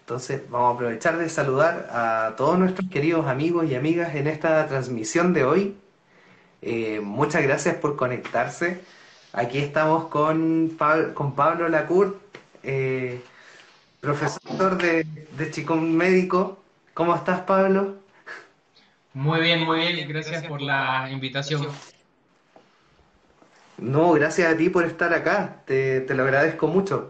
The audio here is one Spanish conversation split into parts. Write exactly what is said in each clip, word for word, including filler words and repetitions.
Entonces vamos a aprovechar de saludar a todos nuestros queridos amigos y amigas en esta transmisión de hoy. Eh, muchas gracias por conectarse. Aquí estamos con, Pa- con Pablo Lacourt, eh, profesor de, de Chicón Médico. ¿Cómo estás, Pablo? Muy bien, muy bien. Gracias por la invitación. No, gracias a ti por estar acá. Te, te lo agradezco mucho.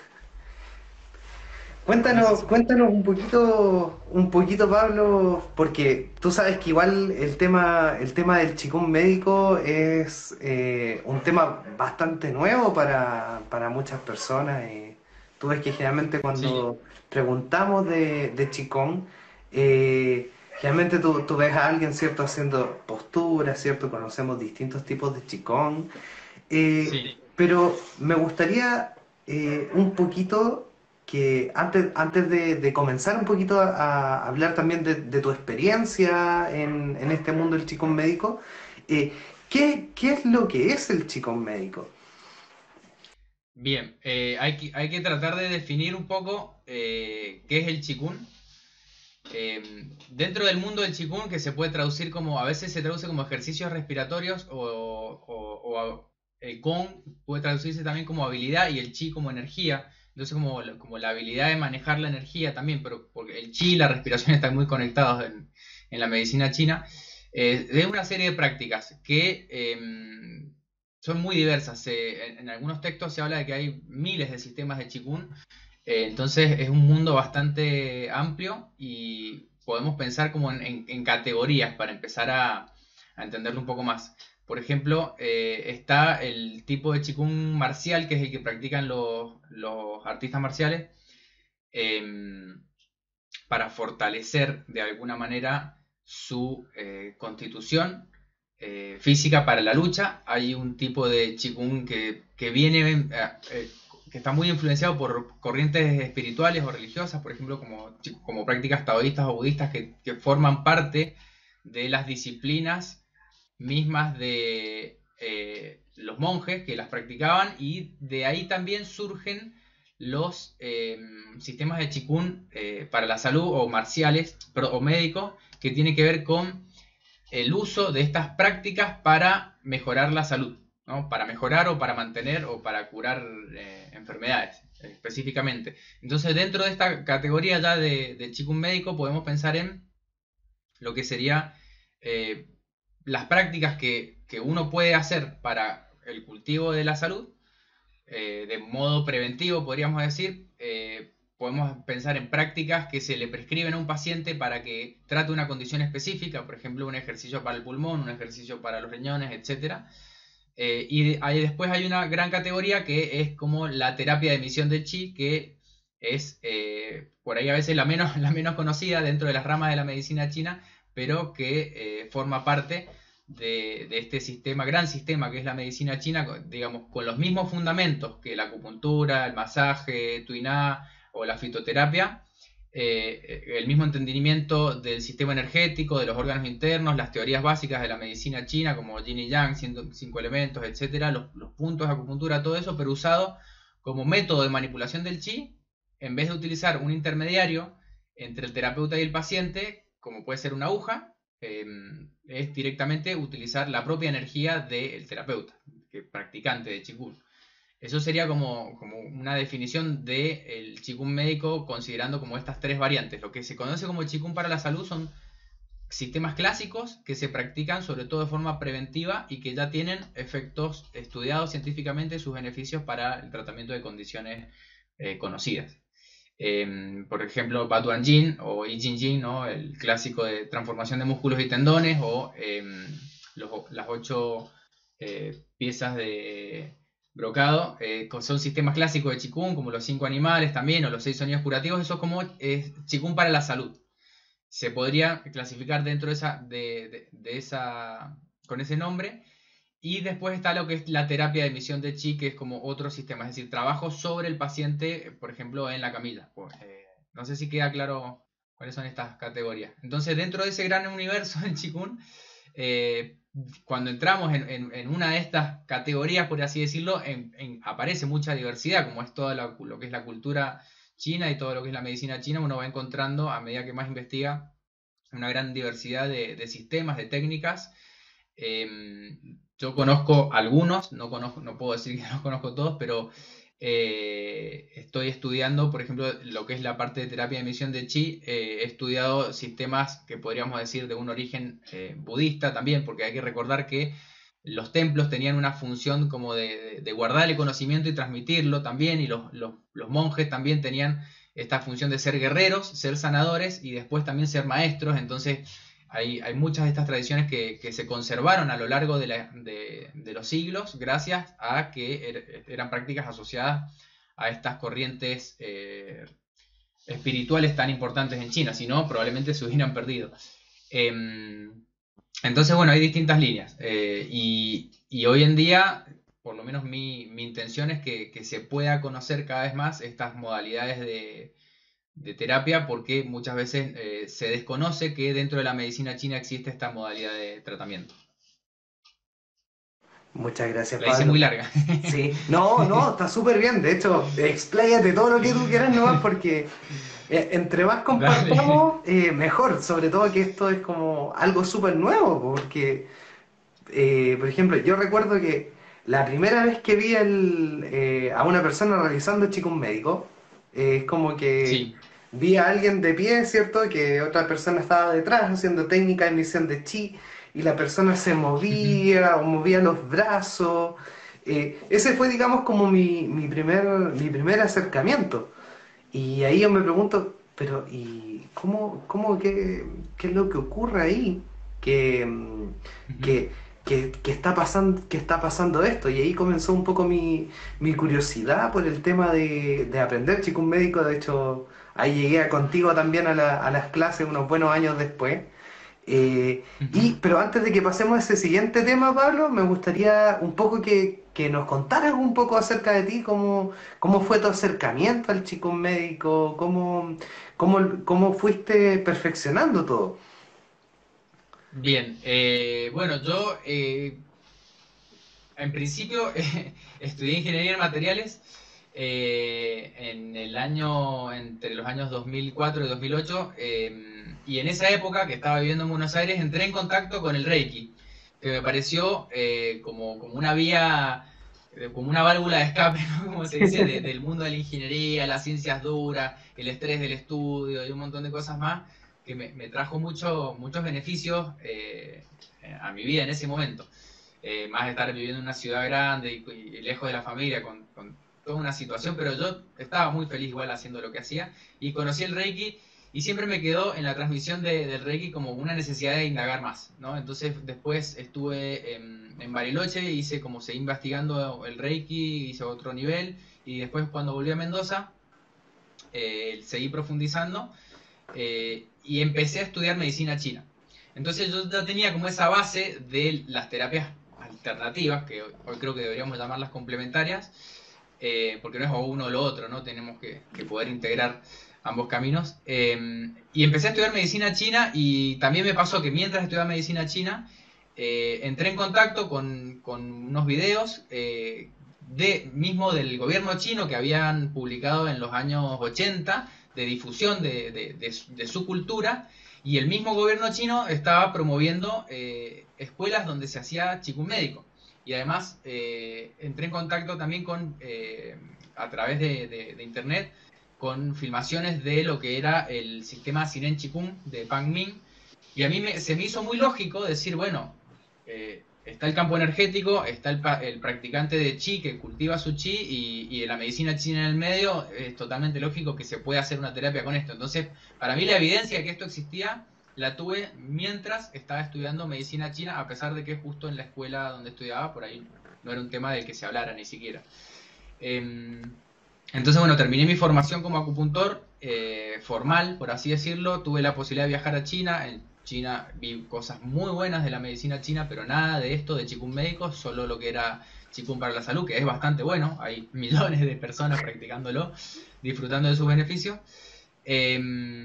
Cuéntanos, Gracias. cuéntanos un poquito, un poquito, Pablo, porque tú sabes que igual el tema, el tema del chikung médico es eh, un tema bastante nuevo para, para muchas personas. Eh, tú ves que generalmente Sí, cuando preguntamos de, de Qigong, eh, generalmente tú, tú ves a alguien, ¿cierto?, haciendo posturas, ¿cierto? Conocemos distintos tipos de Qigong. Eh, sí. pero me gustaría eh, un poquito que antes, antes de, de comenzar un poquito a, a hablar también de, de tu experiencia en, en este mundo del chikón médico, eh, ¿qué, qué es lo que es el chikón médico? Bien, eh, hay que, hay que tratar de definir un poco eh, qué es el Qigong. Eh, Dentro del mundo del Qigong, que se puede traducir como, a veces se traduce como ejercicios respiratorios o, o- o el Gong puede traducirse también como habilidad y el Qi como energía. Entonces como, la- como la habilidad de manejar la energía también, pero porque el Qi y la respiración están muy conectados en, en la medicina china. Eh, es una serie de prácticas que eh, son muy diversas. Eh, en, en algunos textos se habla de que hay miles de sistemas de Qigong. Eh, entonces es un mundo bastante amplio y podemos pensar como en, en- en categorías para empezar a, a entenderlo un poco más. Por ejemplo, eh, está el tipo de Qigong marcial, que es el que practican los, los artistas marciales, eh, para fortalecer de alguna manera su eh, constitución eh, física para la lucha. Hay un tipo de Qigong que, que viene, eh, eh, que está muy influenciado por corrientes espirituales o religiosas, por ejemplo, como, como prácticas taoístas o budistas que, que forman parte de las disciplinas mismas de eh, los monjes que las practicaban, y de ahí también surgen los eh, sistemas de Qigong eh, para la salud o marciales pero, o médicos, que tiene que ver con el uso de estas prácticas para mejorar la salud, ¿no? Para mejorar o para mantener o para curar eh, enfermedades específicamente. Entonces, dentro de esta categoría ya de, de Qigong médico podemos pensar en lo que sería eh, las prácticas que, que, uno puede hacer para el cultivo de la salud, eh, de modo preventivo, podríamos decir. Eh, podemos pensar en prácticas que se le prescriben a un paciente para que trate una condición específica, por ejemplo, un ejercicio para el pulmón, un ejercicio para los riñones, etcétera. Eh, y ahí después hay una gran categoría que es como la terapia de emisión del chi, que es eh, por ahí a veces la menos, la menos conocida dentro de las ramas de la medicina china, pero que eh, forma parte de, de, este sistema, gran sistema que es la medicina china, digamos, con los mismos fundamentos que la acupuntura, el masaje, tuiná o la fitoterapia. Eh, el mismo entendimiento del sistema energético, de los órganos internos, las teorías básicas de la medicina china, como yin y yang, cinco elementos, etcétera, los, los puntos de acupuntura, todo eso, pero usado como método de manipulación del chi, en vez de utilizar un intermediario entre el terapeuta y el paciente, como puede ser una aguja, eh, es directamente utilizar la propia energía del terapeuta, que practicante de Qigong. Eso sería como, como una definición del Qigong médico, considerando como estas tres variantes. Lo que se conoce como Qigong para la salud son sistemas clásicos que se practican sobre todo de forma preventiva y que ya tienen efectos estudiados científicamente, sus beneficios para el tratamiento de condiciones eh, conocidas. Eh, por ejemplo, Batuan Jin o I Ching Jin, ¿no? El clásico de transformación de músculos y tendones, o eh, los, las ocho eh, piezas de brocado, eh, son sistemas clásicos de Qigong, como los cinco animales también, o los seis sonidos curativos. Eso es como eh, Qigong para la salud. Se podría clasificar dentro de esa, de, de, de esa, con ese nombre. Y después está lo que es la terapia de emisión de chi, que es como otro sistema, es decir, trabajo sobre el paciente, por ejemplo, en la camilla. Pues, eh, no sé si queda claro cuáles son estas categorías. Entonces, dentro de ese gran universo del Qigong, eh, cuando entramos en, en, en, una de estas categorías, por así decirlo, en, en, aparece mucha diversidad, como es todo lo que es la cultura China y todo lo que es la medicina china, uno va encontrando, a medida que más investiga, una gran diversidad de, de sistemas, de técnicas. Eh, yo conozco algunos, no, conozco, no puedo decir que los conozco todos, pero eh, estoy estudiando, por ejemplo, lo que es la parte de terapia de emisión de chi. Eh, he estudiado sistemas que podríamos decir de un origen eh, budista también, porque hay que recordar que los templos tenían una función como de, de guardar el conocimiento y transmitirlo también, y los, los, los monjes también tenían esta función de ser guerreros, ser sanadores y después también ser maestros. Entonces hay, hay muchas de estas tradiciones que, que se conservaron a lo largo de, la, de, de, los siglos gracias a que er, eran prácticas asociadas a estas corrientes eh, espirituales tan importantes en China, si no probablemente se hubieran perdido. Eh, entonces, bueno, hay distintas líneas eh, y, y hoy en día, por lo menos mi, mi intención es que, que se pueda conocer cada vez más estas modalidades de, de terapia, porque muchas veces eh, se desconoce que dentro de la medicina china existe esta modalidad de tratamiento. Muchas gracias, La hice muy Pablo. larga. Sí, no, no, está súper bien. De hecho, expláyate todo lo que tú quieras nomás porque eh, entre más Dale. compartamos, eh, mejor. Sobre todo que esto es como algo súper nuevo, porque, eh, por ejemplo, yo recuerdo que la primera vez que vi el, eh, a una persona realizando Chikun médico, eh, es como que Sí. vi a alguien de pie, ¿cierto? Que otra persona estaba detrás haciendo técnica de emisión de chi y la persona se Ujú. movía o movía los brazos. Eh, ese fue, digamos, como mi, mi primer, mi primer acercamiento. Y ahí yo me pregunto, pero ¿y cómo, cómo qué, qué es lo que ocurre ahí? Que, mm, Ujú. que, que, que está pasando, que está pasando esto. Y ahí comenzó un poco mi, mi curiosidad por el tema de, de aprender Chikun médico. De hecho, ahí llegué a contigo también a, la- a las clases unos buenos años después. Eh, y, Ujú. pero antes de que pasemos a ese siguiente tema, Pablo, me gustaría un poco que, que nos contaras un poco acerca de ti, cómo, cómo fue tu acercamiento al chico médico, cómo, cómo, cómo fuiste perfeccionando todo. Bien, eh, bueno, yo eh, en principio estudié ingeniería en materiales eh, en el año, entre los años dos mil cuatro y dos mil ocho, eh, y en esa época que estaba viviendo en Buenos Aires entré en contacto con el Reiki, que me pareció eh, como, como una vía, eh, como una válvula de escape, ¿no? Como se dice, de- del mundo de la ingeniería, las ciencias duras, el estrés del estudio y un montón de cosas más, que me, me trajo mucho, muchos beneficios eh, a mi vida en ese momento. Eh, más estar viviendo en una ciudad grande y, y lejos de la familia, con, con, toda una situación, pero yo estaba muy feliz igual haciendo lo que hacía y conocí el Reiki y siempre me quedó en la transmisión de, del Reiki como una necesidad de indagar más, ¿no? Entonces después estuve en, en Bariloche, hice como seguí investigando el Reiki, hice otro nivel y después cuando volví a Mendoza eh, seguí profundizando eh, y empecé a estudiar medicina china. Entonces yo ya tenía como esa base de las terapias alternativas, que hoy, hoy creo que deberíamos llamarlas complementarias, eh, porque no es o uno o lo otro, ¿no? Tenemos que, que poder integrar ambos caminos. Eh, y empecé a estudiar medicina china y también me pasó que mientras estudiaba medicina china, eh, entré en contacto con, con unos videos eh, de, mismo del gobierno chino que habían publicado en los años ochenta de difusión de, de, de, de su cultura, y el mismo gobierno chino estaba promoviendo eh, escuelas donde se hacía chikun médico. Y además eh, entré en contacto también con, eh, a través de, de, de, internet, con filmaciones de lo que era el sistema Sinen Chikung de Pang Ming. Y a mí me, se me hizo muy lógico decir, bueno, eh, está el campo energético, está el, el, practicante de chi que cultiva su chi y, y la medicina china en el medio, es totalmente lógico que se pueda hacer una terapia con esto. Entonces, para mí la evidencia de que esto existía la tuve mientras estaba estudiando medicina china, a pesar de que justo en la escuela donde estudiaba, por ahí no era un tema del que se hablara ni siquiera. Eh, entonces, bueno, terminé mi formación como acupuntor eh, formal, por así decirlo. Tuve la posibilidad de viajar a China. En China vi cosas muy buenas de la medicina china, pero nada de esto de Qigong médico, solo lo que era Qigong para la salud, que es bastante bueno. Hay millones de personas practicándolo, disfrutando de sus beneficios. Eh,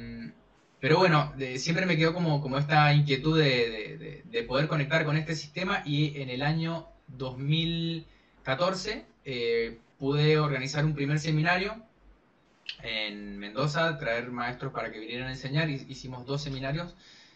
pero bueno, de, siempre me quedó como, como esta inquietud de, de, de, de, poder conectar con este sistema, y en el año dos mil catorce eh, pude organizar un primer seminario en Mendoza, traer maestros para que vinieran a enseñar. Hicimos dos seminarios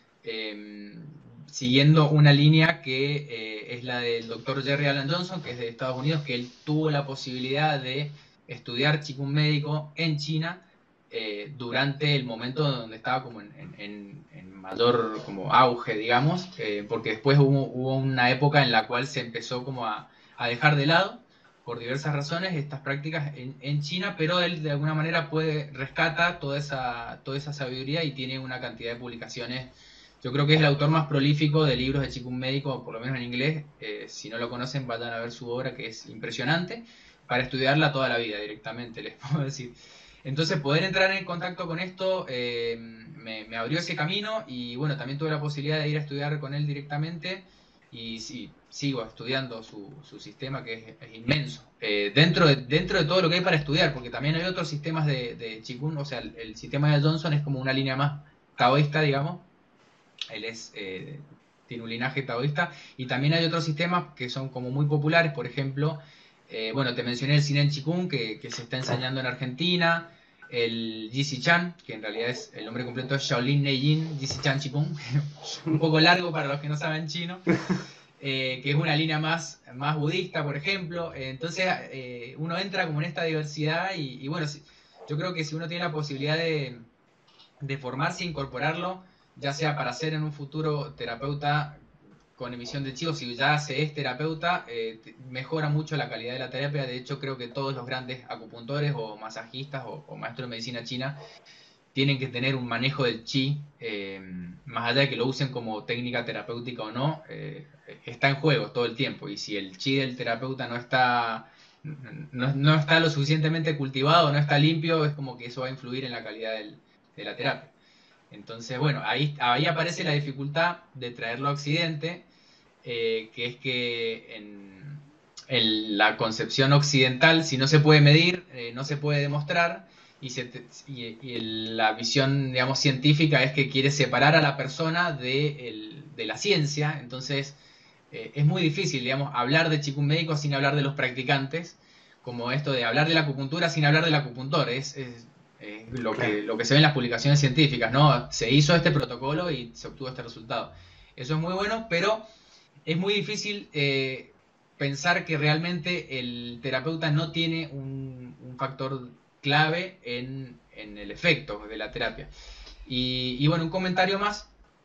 eh, siguiendo una línea que eh, es la del doctor Jerry Alan Johnson, que es de Estados Unidos, que él tuvo la posibilidad de estudiar Qigong médico en China eh, durante el momento donde estaba como en, en, en mayor como auge, digamos, eh, porque después hubo, hubo una época en la cual se empezó como a, a dejar de lado por diversas razones estas prácticas en, en China, pero él de alguna manera puede rescata toda esa, toda esa sabiduría y tiene una cantidad de publicaciones. Yo creo que es el autor más prolífico de libros de Qigong médico, por lo menos en inglés. Eh, si no lo conocen, vayan a ver su obra, que es impresionante, para estudiarla toda la vida directamente, les puedo decir. Entonces, poder entrar en contacto con esto eh, me, me abrió ese camino y bueno, también tuve la posibilidad de ir a estudiar con él directamente y sí, sigo estudiando su, su sistema, que es, es inmenso. Eh, dentro, de, dentro de todo lo que hay para estudiar, porque también hay otros sistemas de, de Qigong, o sea, el, el sistema de Johnson es como una línea más taoísta, digamos. Él es, eh, tiene un linaje taoísta y también hay otros sistemas que son como muy populares, por ejemplo, eh, bueno, te mencioné el Sinen Chikung que, que se está enseñando en Argentina, el Jisi Chan, que en realidad es el nombre completo es Shaolin Neijin Jisi Chan Chikung, un poco largo para los que no saben chino, eh, que es una línea más, más budista, por ejemplo. Eh, entonces eh, uno entra como en esta diversidad y, y bueno, si, yo creo que si uno tiene la posibilidad de, de formarse e incorporarlo, ya sea para ser en un futuro terapeuta con emisión de chivos, si ya se es terapeuta, eh, mejora mucho la calidad de la terapia. De hecho, creo que todos los grandes acupuntores o masajistas o, o maestros de medicina china tienen que tener un manejo del chi, eh, más allá de que lo usen como técnica terapéutica o no, eh, está en juego todo el tiempo. Y si el chi del terapeuta no está, no, no está lo suficientemente cultivado, no está limpio, es como que eso va a influir en la calidad del, de la terapia. Entonces, bueno, ahí, ahí aparece la dificultad de traerlo a Occidente, eh, que es que en, en, la concepción occidental, si no se puede medir, eh, no se puede demostrar, y, se te, y, y el, la visión, digamos, científica es que quiere separar a la persona de, el, de la ciencia. Entonces, eh, es muy difícil, digamos, hablar de Qigong médico sin hablar de los practicantes, como esto de hablar de la acupuntura sin hablar del acupuntor. Es, es eh, lo, Claro. que, lo que se ve en las publicaciones científicas, ¿no? Se hizo este protocolo y se obtuvo este resultado. Eso es muy bueno, pero es muy difícil eh, pensar que realmente el terapeuta no tiene un, un factor clave en, en, el efecto de la terapia. Y, y bueno, un comentario más.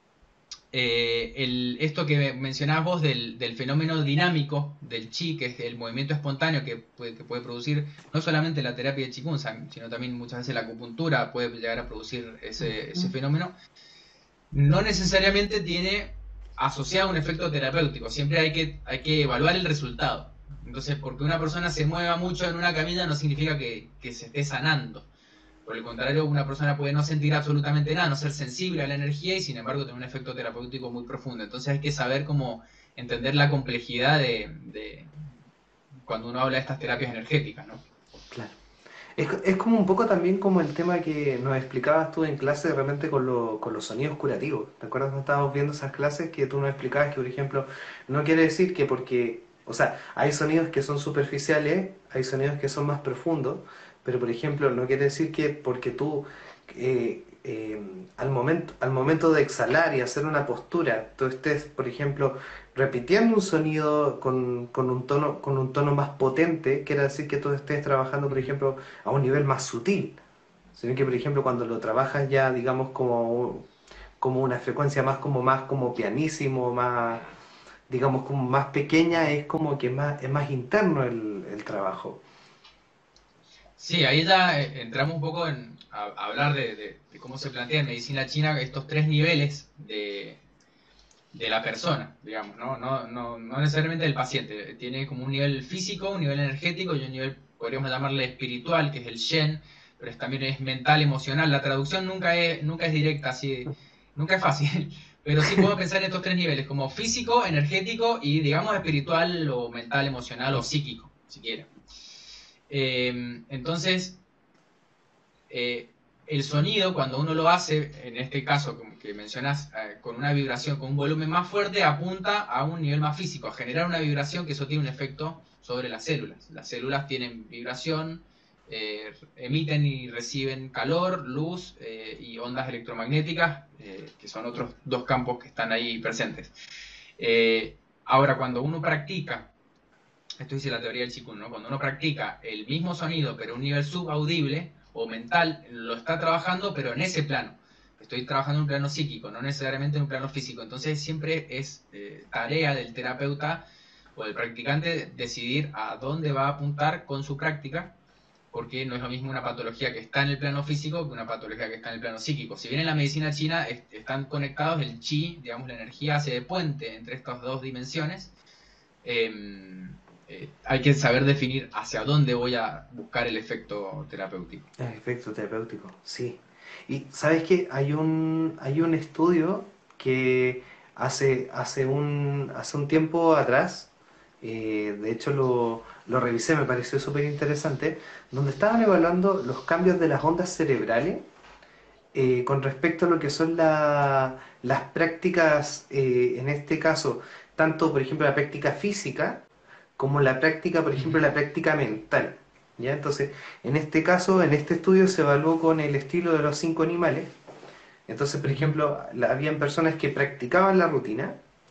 Eh, el, esto que mencionabas vos del, del, fenómeno dinámico del chi, que es el movimiento espontáneo que puede, que puede producir no solamente la terapia de Qigong, sino también muchas veces la acupuntura puede llegar a producir ese, ese fenómeno, no necesariamente tiene asociado un efecto terapéutico, siempre hay que, hay que evaluar el resultado. Entonces, porque una persona se mueva mucho en una camilla no significa que, que se esté sanando. Por el contrario, una persona puede no sentir absolutamente nada, no ser sensible a la energía y sin embargo tener un efecto terapéutico muy profundo. Entonces hay que saber cómo entender la complejidad de, de cuando uno habla de estas terapias energéticas, ¿no? Claro. Es, es como un poco también como el tema que nos explicabas tú en clase de repente con, lo, con los sonidos curativos. ¿Te acuerdas cuando estábamos viendo esas clases que tú nos explicabas que, por ejemplo, no quiere decir que porque, o sea, hay sonidos que son superficiales, hay sonidos que son más profundos, pero por ejemplo, no quiere decir que porque tú eh, eh, al, momento, al momento de exhalar y hacer una postura, tú estés, por ejemplo, repitiendo un sonido con, con, un tono, con un tono más potente, quiere decir que tú estés trabajando, por ejemplo, a un nivel más sutil. Sino que, por ejemplo, cuando lo trabajas ya, digamos, como, como una frecuencia más como más como pianísimo, más, digamos, como más pequeña, es como que más, es más interno el, el trabajo. Sí, ahí ya eh, entramos un poco en a, a hablar de, de, de, cómo se plantea en medicina china estos tres niveles de, de la persona, digamos, ¿no? No, no, no necesariamente del paciente. Tiene como un nivel físico, un nivel energético y un nivel, podríamos llamarle espiritual, que es el Shen, pero es, también es mental, emocional. La traducción nunca es, nunca es directa, así, nunca es fácil, pero sí puedo pensar en estos tres niveles, como físico, energético y, digamos, espiritual o mental, emocional o psíquico, si quieren. Eh, entonces, eh, el sonido, cuando uno lo hace, en este caso que mencionas, eh, con una vibración, con un volumen más fuerte, apunta a un nivel más físico, a generar una vibración que eso tiene un efecto sobre las células. Las células tienen vibración eh, emiten y reciben calor, luz eh, y ondas electromagnéticas, eh, que son otros dos campos que están ahí presentes. Eh, ahora, cuando uno practica, esto dice la teoría del Qigong, ¿no? Cuando uno practica el mismo sonido, pero a un nivel subaudible o mental, lo está trabajando, pero en ese plano. Estoy trabajando en un plano psíquico, no necesariamente en un plano físico. Entonces siempre es eh, tarea del terapeuta o del practicante decidir a dónde va a apuntar con su práctica, porque no es lo mismo una patología que está en el plano físico que una patología que está en el plano psíquico. Si bien en la medicina china est están conectados, el chi, digamos, la energía hace de puente entre estas dos dimensiones. Eh, eh, hay que saber definir hacia dónde voy a buscar el efecto terapéutico. El efecto terapéutico, sí. Y sabes que hay un, hay un estudio que hace, hace, un, hace un tiempo atrás, eh, de hecho lo, lo revisé, me pareció súper interesante, donde estaban evaluando los cambios de las ondas cerebrales eh, con respecto a lo que son la, las prácticas, eh, en este caso, tanto por ejemplo la práctica física, como la práctica, por ejemplo, la práctica mental. ¿Ya? Entonces, en este caso, en este estudio se evaluó con el estilo de los cinco animales. Entonces, por ejemplo, la- habían personas que practicaban la rutina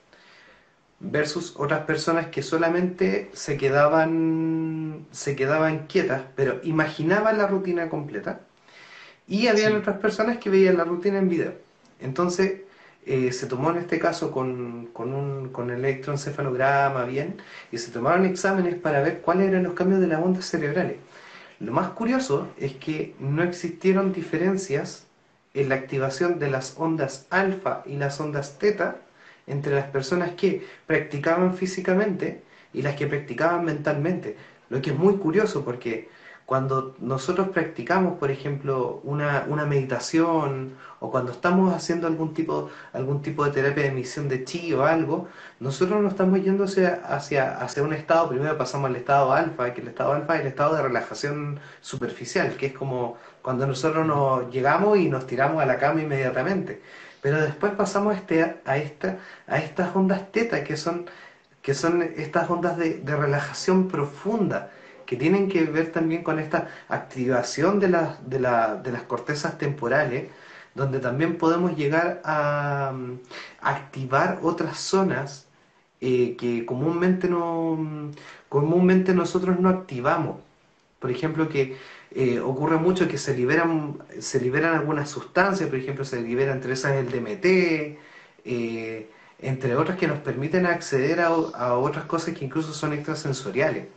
versus otras personas que solamente se quedaban, se quedaban quietas, pero imaginaban la rutina completa. Y habían Sí, otras personas que veían la rutina en video. Entonces, eh, se tomó en este caso con, con un con el electroencefalograma, bien, y se tomaron exámenes para ver cuáles eran los cambios de las ondas cerebrales. Lo más curioso es que no existieron diferencias en la activación de las ondas alfa y las ondas teta entre las personas que practicaban físicamente y las que practicaban mentalmente. Lo que es muy curioso porque cuando nosotros practicamos, por ejemplo, una, una meditación o cuando estamos haciendo algún tipo, algún tipo de terapia de emisión de chi o algo, nosotros no estamos yendo hacia, hacia, hacia un estado, primero pasamos al estado alfa, que el estado alfa es el estado de relajación superficial, que es como cuando nosotros nos llegamos y nos tiramos a la cama inmediatamente. Pero después pasamos a, este, a, esta, a estas ondas teta, que son, que son estas ondas de, de relajación profunda, que tienen que ver también con esta activación de, las de, la, de las cortezas temporales, donde también podemos llegar a, a activar otras zonas eh, que comúnmente no comúnmente nosotros no activamos. Por ejemplo, que eh, ocurre mucho que se liberan se liberan algunas sustancias, por ejemplo, se libera entre esas el D M T, eh, entre otras que nos permiten acceder a, a otras cosas que incluso son extrasensoriales.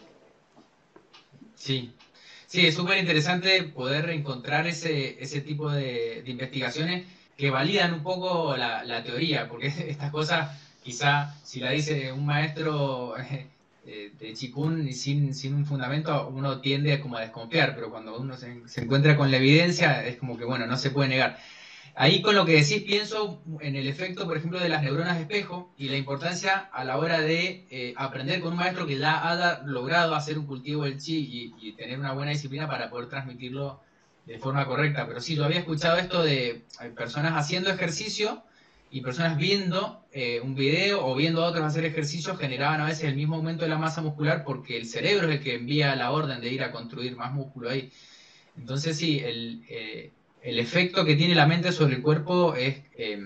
sí. Sí, es súper interesante poder encontrar ese, ese tipo de, de investigaciones que validan un poco la, la teoría, porque estas cosas, quizá si la dice un maestro eh, eh, de Chikun y sin, sin un fundamento, uno tiende como a desconfiar, pero cuando uno se, se encuentra con la evidencia, es como que, bueno, no se puede negar. Ahí con lo que decís pienso en el efecto, por ejemplo, de las neuronas de espejo y la importancia a la hora de eh, aprender con un maestro que ya haya logrado hacer un cultivo del chi y, y tener una buena disciplina para poder transmitirlo de forma correcta. Pero sí, yo había escuchado esto de eh, personas haciendo ejercicio y personas viendo eh, un video o viendo a otros hacer ejercicios generaban a veces el mismo aumento de la masa muscular porque el cerebro es el que envía la orden de ir a construir más músculo ahí. Entonces sí, el, eh, el efecto que tiene la mente sobre el cuerpo es eh,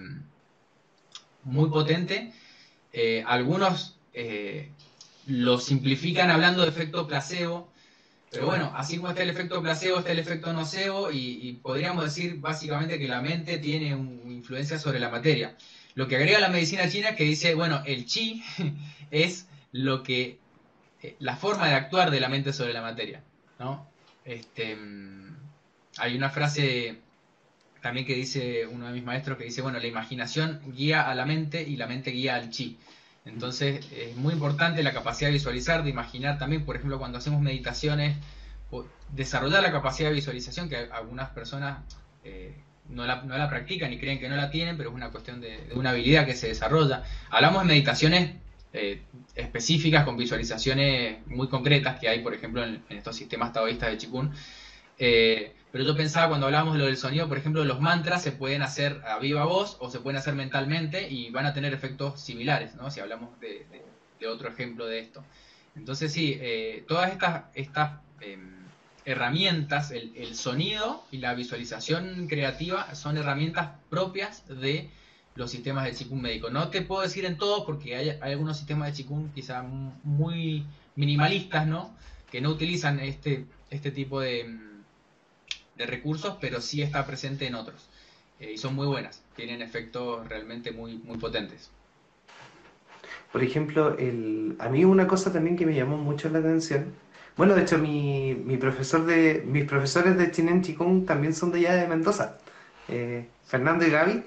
muy potente. Eh, algunos eh, lo simplifican hablando de efecto placebo, pero bueno, así como está el efecto placebo, está el efecto nocebo y, y podríamos decir básicamente que la mente tiene una influencia sobre la materia. Lo que agrega la medicina china es que dice, bueno, el chi es lo que, eh, la forma de actuar de la mente sobre la materia, ¿no? Este, mm, hay una frase también que dice uno de mis maestros que dice, bueno, la imaginación guía a la mente y la mente guía al chi. Entonces es muy importante la capacidad de visualizar, de imaginar también, por ejemplo, cuando hacemos meditaciones, desarrollar la capacidad de visualización que algunas personas eh, no, la, no la practican y creen que no la tienen, pero es una cuestión de, de una habilidad que se desarrolla. Hablamos de meditaciones eh, específicas con visualizaciones muy concretas que hay, por ejemplo, en, en estos sistemas taoístas de Qigong. Eh, pero yo pensaba cuando hablábamos de lo del sonido, por ejemplo, los mantras se pueden hacer a viva voz o se pueden hacer mentalmente y van a tener efectos similares, ¿no? Si hablamos de, de, de otro ejemplo de esto. Entonces sí, eh, todas estas, estas eh, herramientas, el, el sonido y la visualización creativa son herramientas propias de los sistemas de Qigong médico. No te puedo decir en todos porque hay, hay algunos sistemas de Qigong quizá muy minimalistas, ¿no? Que no utilizan este, este tipo de, de recursos, pero sí está presente en otros. Eh, y son muy buenas, tienen efectos realmente muy, muy potentes. Por ejemplo, el, a mí una cosa también que me llamó mucho la atención, bueno, de hecho mi, mi profesor de, mis profesores de Chinen Chikung también son de allá de Mendoza, eh, Fernando y Gaby.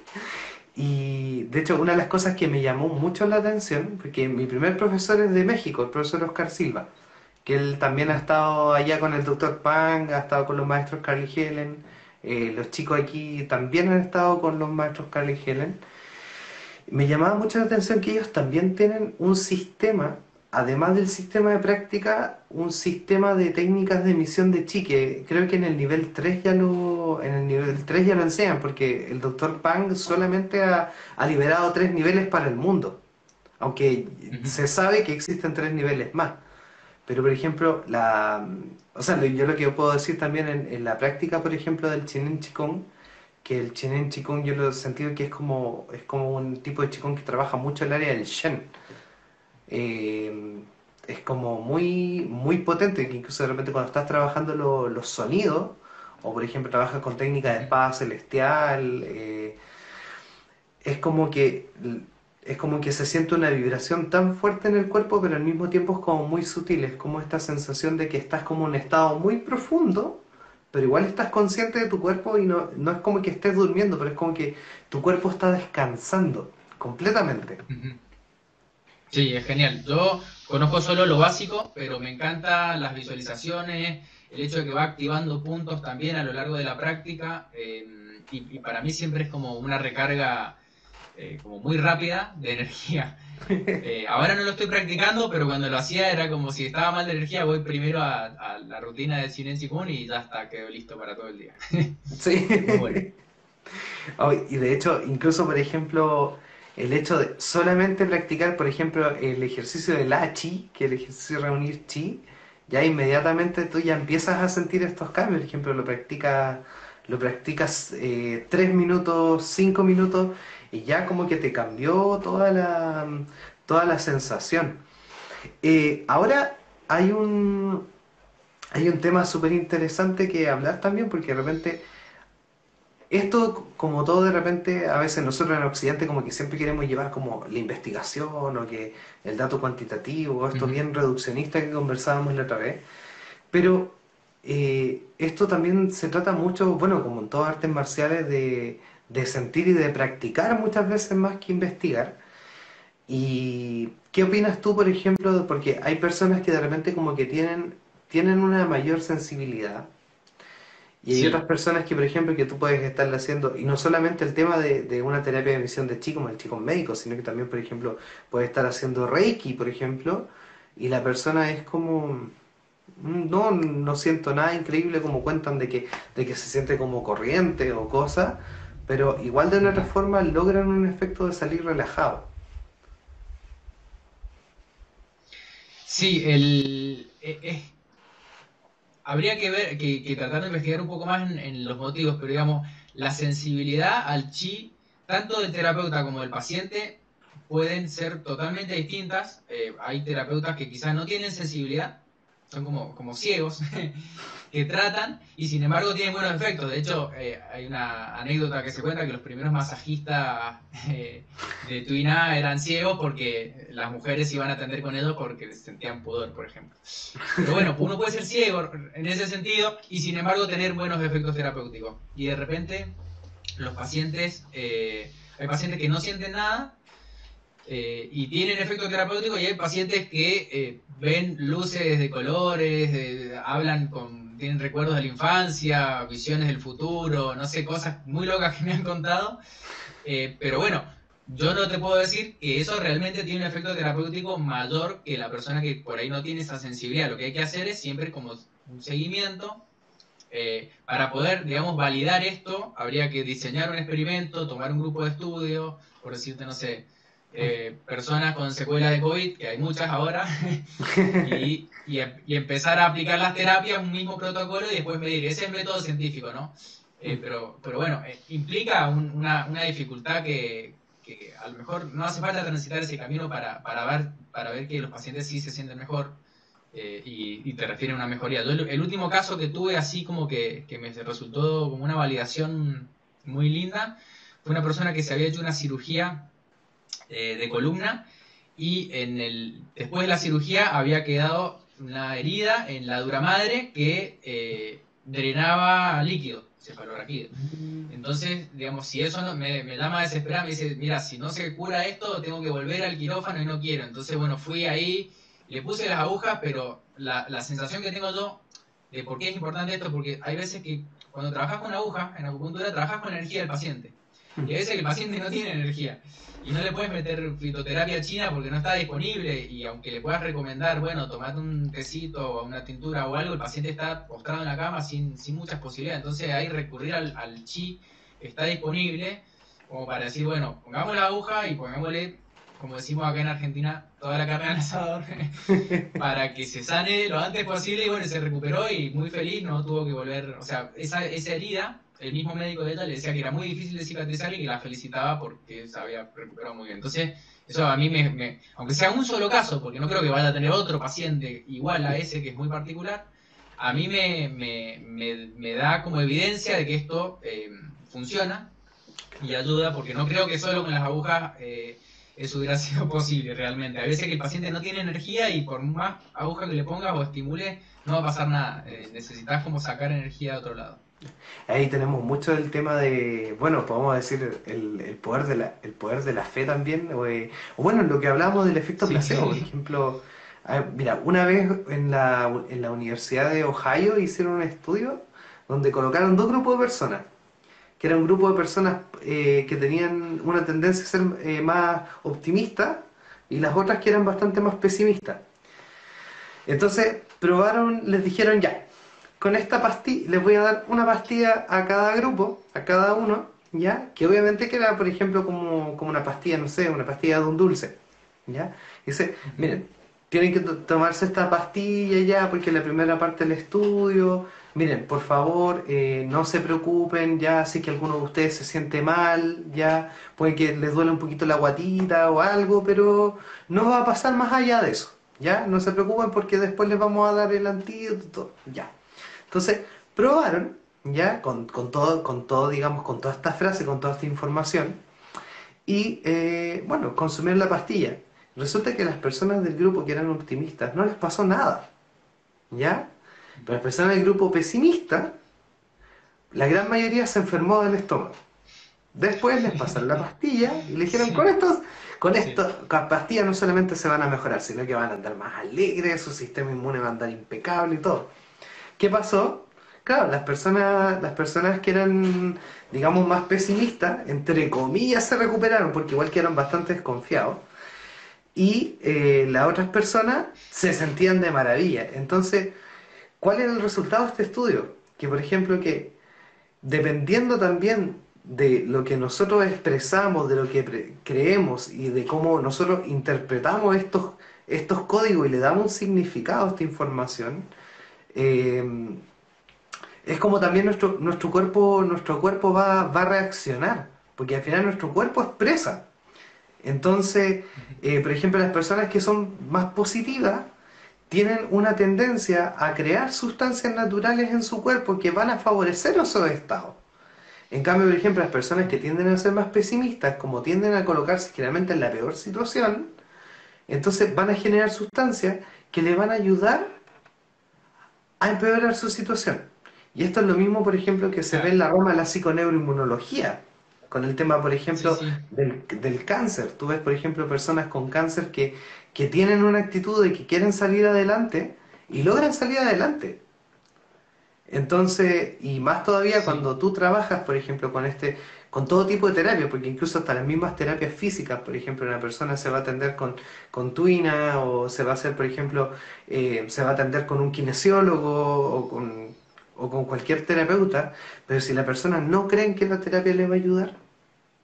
Y de hecho una de las cosas que me llamó mucho la atención, porque mi primer profesor es de México, el profesor Oscar Silva, que él también ha estado allá con el doctor Pang, ha estado con los maestros Carly Helen, eh, los chicos aquí también han estado con los maestros Carly Helen. Me llamaba mucho la atención que ellos también tienen un sistema, además del sistema de práctica, un sistema de técnicas de emisión de chi, que creo que en el nivel tres ya lo, en el nivel tres ya lo enseñan, porque el doctor Pang solamente ha, ha liberado tres niveles para el mundo, aunque Ujú. se sabe que existen tres niveles más. Pero por ejemplo, la, o sea, yo lo que puedo decir también en, en la práctica, por ejemplo, del Chinen Chikung, que el Chinen Chikung yo lo he sentido que es como, es como un tipo de Chikung que trabaja mucho el área del Shen. Eh, es como muy, muy potente, que incluso de repente cuando estás trabajando lo- los sonidos, o por ejemplo trabajas con técnica de espada celestial, eh, es como que es como que se siente una vibración tan fuerte en el cuerpo, pero al mismo tiempo es como muy sutil, es como esta sensación de que estás como en un estado muy profundo, pero igual estás consciente de tu cuerpo y no, no es como que estés durmiendo, pero es como que tu cuerpo está descansando completamente. Ujú. Sí, es genial. Yo conozco solo lo básico, pero me encantan las visualizaciones, el hecho de que va activando puntos también a lo largo de la práctica, eh, y, y para mí siempre es como una recarga eh, como muy rápida de energía. Eh, ahora no lo estoy practicando, pero cuando lo hacía era como si estaba mal de energía, voy primero a, a la rutina de Silencio Kun y ya está, quedo listo para todo el día. Es muy bueno. Sí. Oh, y de hecho, incluso por ejemplo, el hecho de solamente practicar, por ejemplo, el ejercicio del la chi, que es el ejercicio de reunir chi, ya inmediatamente tú ya empiezas a sentir estos cambios. Por ejemplo, lo practicas, lo practicas eh, tres minutos, cinco minutos, y ya como que te cambió toda la, toda la sensación. Eh, ahora hay un, hay un tema súper interesante que hablar también, porque de repente esto, como todo de repente, a veces nosotros en Occidente como que siempre queremos llevar como la investigación o que el dato cuantitativo, esto Ujú. bien reduccionista que conversábamos la otra vez, pero eh, esto también se trata mucho, bueno, como en todas artes marciales, de, de sentir y de practicar muchas veces más que investigar. ¿Y qué opinas tú, por ejemplo? Porque hay personas que de repente como que tienen, tienen una mayor sensibilidad y hay otras Sí. personas que, por ejemplo, que tú puedes estarle haciendo, y no solamente el tema de, de una terapia de emisión de chi como el chi con médico, sino que también, por ejemplo, puedes estar haciendo Reiki, por ejemplo, y la persona es como, "Mm, no, no siento nada increíble", como cuentan de que, de que se siente como corriente o cosas, pero igual de una otra Ujú. forma logran un efecto de salir relajado. Sí, el, e- es habría que ver, que, que tratar de investigar un poco más en, en los motivos, pero digamos, la sensibilidad al chi, tanto del terapeuta como del paciente, pueden ser totalmente distintas. Eh, hay terapeutas que quizás no tienen sensibilidad, son como, como ciegos, que tratan y sin embargo tienen buenos efectos. De hecho, eh, hay una anécdota que se cuenta que los primeros masajistas eh, de Tuina eran ciegos porque las mujeres iban a atender con ellos porque sentían pudor, por ejemplo. Pero bueno, uno puede ser ciego en ese sentido y sin embargo tener buenos efectos terapéuticos. Y de repente los pacientes, eh, hay pacientes que no sienten nada eh, y tienen efecto terapéutico y hay pacientes que eh, ven luces de colores, eh, hablan con, tienen recuerdos de la infancia, visiones del futuro, no sé, cosas muy locas que me han contado. Eh, pero bueno, yo no te puedo decir que eso realmente tiene un efecto terapéutico mayor que la persona que por ahí no tiene esa sensibilidad. Lo que hay que hacer es siempre como un seguimiento. Eh, para poder, digamos, validar esto, habría que diseñar un experimento, tomar un grupo de estudio, por decirte, no sé, eh, personas con secuelas de COVID, que hay muchas ahora, y, y, y empezar a aplicar las terapias, un mismo protocolo y después medir. Ese es el método científico, ¿no? Eh, pero, pero bueno, eh, implica un, una, una dificultad que, que a lo mejor no hace falta transitar ese camino para, para, ver, para ver que los pacientes sí se sienten mejor eh, y, y te refieren a una mejoría. Yo, el, el último caso que tuve así como que, que me resultó como una validación muy linda fue una persona que se había hecho una cirugía eh, de columna y en el, después de la cirugía había quedado una herida en la dura madre que eh, drenaba líquido, cefalorraquídeo. Entonces, digamos, si eso no, me, me da más desesperada, me dice, mira, si no se cura esto, tengo que volver al quirófano y no quiero. Entonces, bueno, fui ahí, le puse las agujas, pero la, la sensación que tengo yo de por qué es importante esto, porque hay veces que cuando trabajas con aguja, en acupuntura, trabajas con la energía del paciente. Y a veces el paciente no tiene energía. Y no le puedes meter fitoterapia china porque no está disponible. Y aunque le puedas recomendar, bueno, tomate un tecito o una tintura o algo, el paciente está postrado en la cama sin, sin muchas posibilidades. Entonces ahí recurrir al, al chi está disponible como para decir, bueno, pongamos la aguja y pongámosle, como decimos acá en Argentina, toda la carne al asador para que se sane lo antes posible. Y bueno, se recuperó y muy feliz, no tuvo que volver. O sea, esa, esa herida, el mismo médico de ella le decía que era muy difícil de cicatrizar y que la felicitaba porque se había recuperado muy bien. Entonces, eso a mí me, me, aunque sea un solo caso, porque no creo que vaya a tener otro paciente igual a ese que es muy particular, a mí me, me, me, me da como evidencia de que esto eh, funciona y ayuda, porque no creo que solo con las agujas eh, eso hubiera sido posible realmente. A veces que el paciente no tiene energía y por más aguja que le pongas o estimule, no va a pasar nada. Eh, necesitas como sacar energía de otro lado. Ahí tenemos mucho el tema de, bueno, podemos decir el, el poder de la, el poder de la fe también, o, eh, o bueno, lo que hablamos del efecto Sí, placebo, por ejemplo, ah, mira, una vez en la, en la Universidad de Ohio hicieron un estudio donde colocaron dos grupos de personas, que era un grupo de personas eh, que tenían una tendencia a ser eh, más optimistas y las otras que eran bastante más pesimistas. Entonces probaron, les dijeron ya, con esta pastilla, les voy a dar una pastilla a cada grupo, a cada uno, ¿ya? Que obviamente que era, por ejemplo, como, como una pastilla, no sé, una pastilla de un dulce, ¿ya? Dice, Ujú. miren, tienen que to- tomarse esta pastilla ya, porque es la primera parte del estudio, miren, por favor, eh, no se preocupen, ya, si que alguno de ustedes se siente mal, ya, puede que les duele un poquito la guatita o algo, pero no va a pasar más allá de eso, ¿ya? No se preocupen porque después les vamos a dar el antídoto, ya. Entonces, probaron, ya, con, con todo, con todo, digamos, con toda esta frase, con toda esta información, y, eh, bueno, consumieron la pastilla. Resulta que las personas del grupo que eran optimistas no les pasó nada, ¿ya? Pero las personas del grupo pesimista, la gran mayoría se enfermó del estómago. Después les pasaron la pastilla y le dijeron, con Sí, estos, con sí. esto, con pastillas no solamente se van a mejorar, sino que van a andar más alegres, su sistema inmune va a andar impecable y todo. ¿Qué pasó? Claro, las personas, las personas que eran, digamos, más pesimistas, entre comillas, se recuperaron, porque igual que eran bastante desconfiados, y eh, las otras personas se sentían de maravilla. Entonces, ¿cuál era el resultado de este estudio? Que, por ejemplo, que dependiendo también de lo que nosotros expresamos, de lo que creemos y de cómo nosotros interpretamos estos, estos códigos y le damos un significado a esta información, eh, es como también nuestro, nuestro cuerpo, nuestro cuerpo va, va a reaccionar, porque al final nuestro cuerpo expresa. Entonces, Ujú. eh, por ejemplo, las personas que son más positivas tienen una tendencia a crear sustancias naturales en su cuerpo que van a favorecer esos estados. En cambio, por ejemplo, las personas que tienden a ser más pesimistas, como tienden a colocarse generalmente en la peor situación, entonces van a generar sustancias que le van a ayudar a empeorar su situación. Y esto es lo mismo, por ejemplo, que se ve Claro. en la rama de la psiconeuroinmunología, con el tema, por Sí, ejemplo, sí. del, del cáncer. Tú ves, por ejemplo, personas con cáncer que, que tienen una actitud de que quieren salir adelante y logran salir adelante. Entonces, y más todavía Sí. cuando tú trabajas, por ejemplo, con este, con todo tipo de terapia, porque incluso hasta las mismas terapias físicas, por ejemplo, una persona se va a atender con, con tuina o se va a hacer, por ejemplo, eh, se va a atender con un kinesiólogo o con, o con cualquier terapeuta, pero si la persona no cree que la terapia le va a ayudar,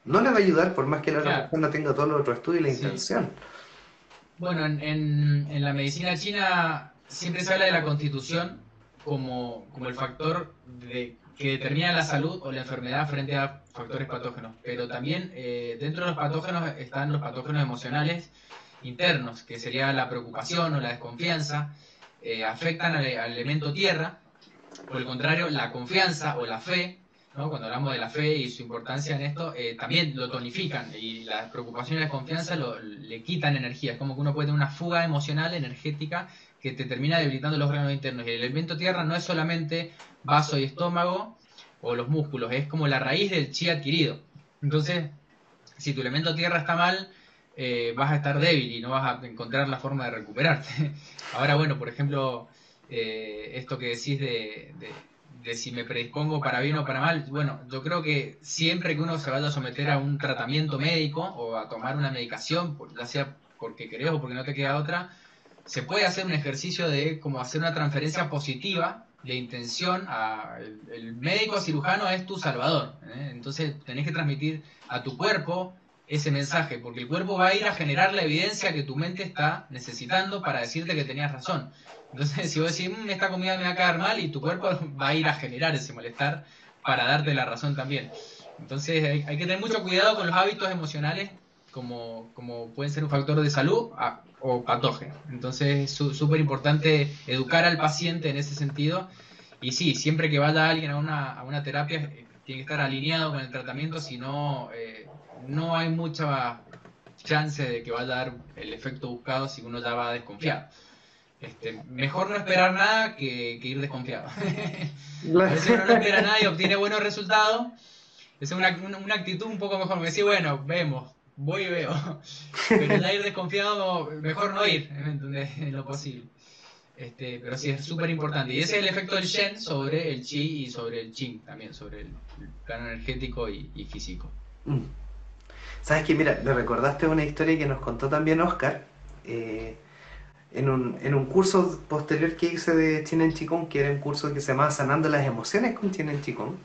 no le va a ayudar por más que la otra Claro, persona tenga todos los otros estudios y la sí. intención. Bueno, en, en, en la medicina china siempre se habla de la constitución como, como el factor de, que determina la salud o la enfermedad frente a factores patógenos. Pero también eh, dentro de los patógenos están los patógenos emocionales internos, que sería la preocupación o la desconfianza, eh, afectan al, al elemento tierra. Por el contrario, la confianza o la fe, ¿no? Cuando hablamos de la fe y su importancia en esto, eh, también lo tonifican y la preocupación y la desconfianza lo, le quitan energía. Es como que uno puede tener una fuga emocional, energética, que te termina debilitando los órganos internos. Y el elemento tierra no es solamente vaso y estómago o los músculos, es como la raíz del chi adquirido. Entonces, si tu elemento tierra está mal, eh, vas a estar débil y no vas a encontrar la forma de recuperarte. Ahora, bueno, por ejemplo, eh, esto que decís de, de, de, si me predispongo para bien o para mal, bueno, yo creo que siempre que uno se vaya a someter a un tratamiento médico o a tomar una medicación, ya sea porque querés o porque no te queda otra, se puede hacer un ejercicio de como hacer una transferencia positiva de intención a el, el médico cirujano es tu salvador, ¿eh? Entonces tenés que transmitir a tu cuerpo ese mensaje, porque el cuerpo va a ir a generar la evidencia que tu mente está necesitando para decirte que tenías razón. Entonces, si vos decís, mmm, esta comida me va a caer mal, y tu cuerpo va a ir a generar ese malestar para darte la razón también. Entonces, hay, hay que tener mucho cuidado con los hábitos emocionales, como, como pueden ser un factor de salud a, o patógeno. Entonces, es súper importante educar al paciente en ese sentido. Y sí, siempre que vaya alguien a una, a una terapia, eh, tiene que estar alineado con el tratamiento, si no, eh, no hay mucha chance de que vaya a dar el efecto buscado si uno ya va desconfiado. Este, mejor no esperar nada que, que ir desconfiado. A veces uno no espera nada y obtiene buenos resultados. Esa es una, una, una actitud un poco mejor, me decir, bueno, vemos, voy y veo. Pero ya ir desconfiado, mejor no ir, ¿me entendés? En lo posible. Este, pero sí es súper importante. Y ese es el efecto del Shen sobre el Chi y sobre el Qing también, sobre el, el plano energético y, y físico. Mm. ¿Sabes qué? Mira, me recordaste una historia que nos contó también Oscar, eh, en un, en un curso posterior que hice de Chinen Chikung, que era un curso que se llamaba Sanando las Emociones con Chinen Chikung.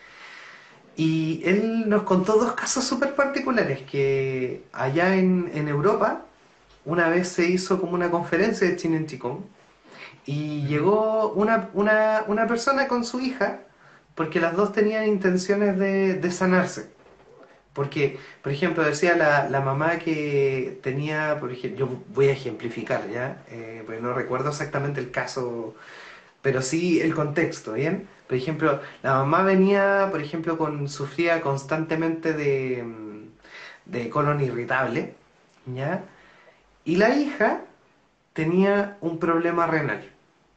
Y él nos contó dos casos súper particulares, que allá en, en Europa una vez se hizo como una conferencia de Chinen Chikung y Uh -huh. llegó una, una, una persona con su hija porque las dos tenían intenciones de, de sanarse. Porque, por ejemplo, decía la, la mamá que tenía, por ejemplo, yo voy a ejemplificar, ¿ya? Eh, porque no recuerdo exactamente el caso, pero sí el contexto, ¿bien? Por ejemplo, la mamá venía, por ejemplo, con, sufría constantemente de, mm, de colon irritable, ¿ya? Y la hija tenía un problema renal.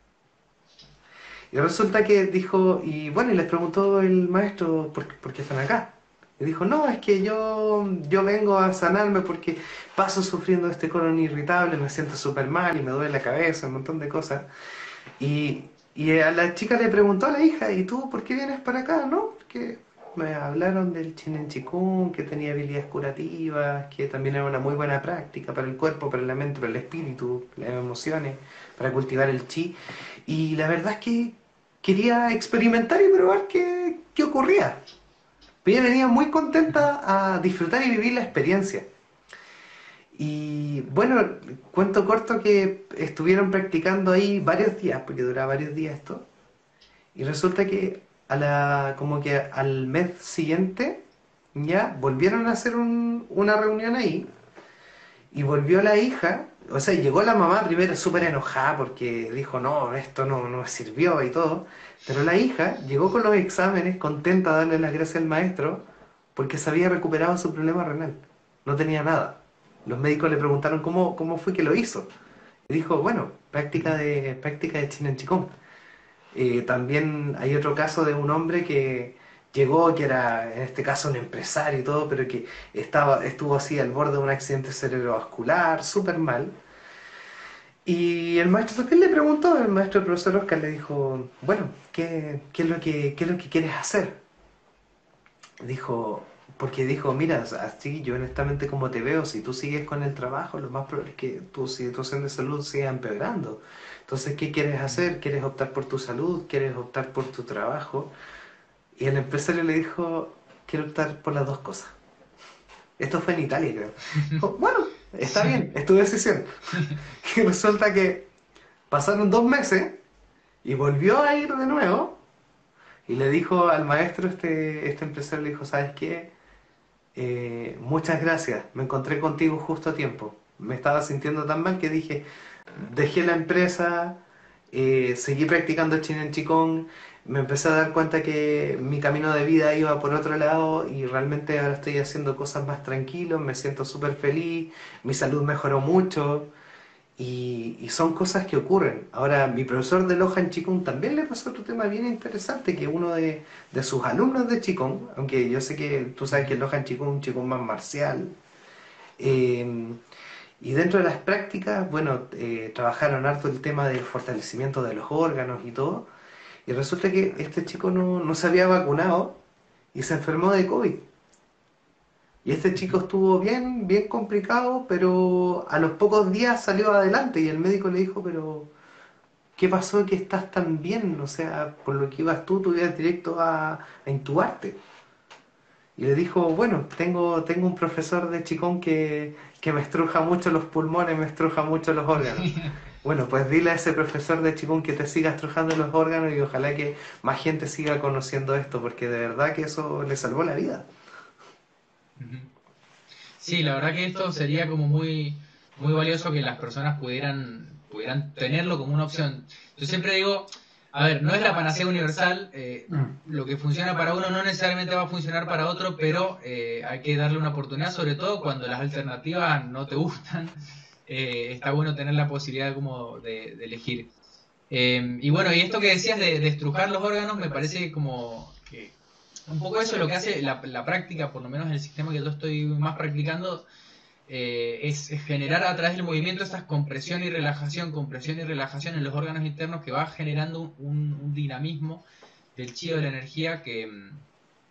Y resulta que dijo, y bueno, y les preguntó el maestro, ¿por, por qué están acá? Y dijo, no, es que yo, yo vengo a sanarme porque paso sufriendo este colon irritable, me siento súper mal y me duele la cabeza, un montón de cosas. Y, y a la chica le preguntó a la hija, ¿y tú por qué vienes para acá? No, porque me hablaron del Chinen Chikung, que tenía habilidades curativas, que también era una muy buena práctica para el cuerpo, para la mente, para el espíritu, las emociones, para cultivar el chi. Y la verdad es que quería experimentar y probar qué, qué ocurría. Pero ella venía muy Uh -huh. contenta a disfrutar y vivir la experiencia. Y bueno, cuento corto que estuvieron practicando ahí varios días, porque duraba varios días esto. Y resulta que a la, como que al mes siguiente ya volvieron a hacer un- una reunión ahí y volvió la hija, o sea, llegó la mamá primero súper enojada porque dijo, no, esto no, no sirvió y todo, pero la hija llegó con los exámenes contenta de darle las gracias al maestro porque se había recuperado su problema renal, no tenía nada. Los médicos le preguntaron cómo, cómo fue que lo hizo. Y dijo, bueno, Uh práctica -huh. de, práctica de Chinen Chikung. Eh, también hay otro caso de un hombre que llegó, que era en este caso un empresario y todo, pero que estaba, estuvo así al borde de un accidente cerebrovascular, súper mal. Y el maestro también le preguntó, el maestro el profesor Oscar le dijo, bueno, ¿qué, qué es lo que, qué es lo que quieres hacer? Dijo, porque dijo, mira, así yo honestamente como te veo, si tú sigues con el trabajo, lo más probable es que tu situación de salud siga empeorando. Entonces, ¿qué quieres Uh -huh. hacer? ¿Quieres optar por tu salud? ¿Quieres optar por tu trabajo? Y el empresario le dijo, quiero optar por las dos cosas. Esto fue en Italia, creo. Dijo, bueno, está bien, es tu decisión. Y resulta que pasaron dos meses y volvió a ir de nuevo y le dijo al maestro, este, este empresario, le dijo, ¿sabes qué? Eh, muchas gracias, me encontré contigo justo a tiempo. Me estaba sintiendo tan mal que dije, dejé la empresa, eh, seguí practicando Chin en Chikong, me empecé a dar cuenta que mi camino de vida iba por otro lado y realmente ahora estoy haciendo cosas más tranquilos, me siento súper feliz, mi salud mejoró mucho y, y son cosas que ocurren. Ahora, mi profesor de Lohan Chikung también le pasó otro tema bien interesante, que uno de, de sus alumnos de Chikung, aunque yo sé que tú sabes que el Lohan Chikung es un Chikung más marcial, eh, y dentro de las prácticas, bueno, eh, trabajaron harto el tema del fortalecimiento de los órganos y todo, y resulta que este chico no, no se había vacunado y se enfermó de COVID. Y este chico estuvo bien, bien complicado, pero a los pocos días salió adelante y el médico le dijo, pero ¿qué pasó que estás tan bien? O sea, por lo que ibas tú, tú ibas directo a, a intubarte. Y le dijo, bueno, tengo, tengo un profesor de Chicón que, que me estruja mucho los pulmones, me estruja mucho los órganos. Bueno, pues dile a ese profesor de Chikung que te siga estrujando los órganos y ojalá que más gente siga conociendo esto, porque de verdad que eso le salvó la vida. Ujú. Sí, la verdad que esto sería como muy, muy valioso que las personas pudieran, pudieran tenerlo como una opción. Yo siempre digo, a ver, no es la panacea universal, eh, lo que funciona para uno no necesariamente va a funcionar para otro, pero eh, hay que darle una oportunidad, sobre todo cuando las alternativas no te gustan. Eh, está bueno tener la posibilidad como de, de elegir. Eh, y bueno, y esto que decías de, de estrujar los órganos me parece como que un poco eso es lo que hace la, la práctica, por lo menos el sistema que yo estoy más practicando, eh, es, es generar a través del movimiento estas compresión y relajación, compresión y relajación en los órganos internos que va generando un, un dinamismo del chi de la energía que, mm,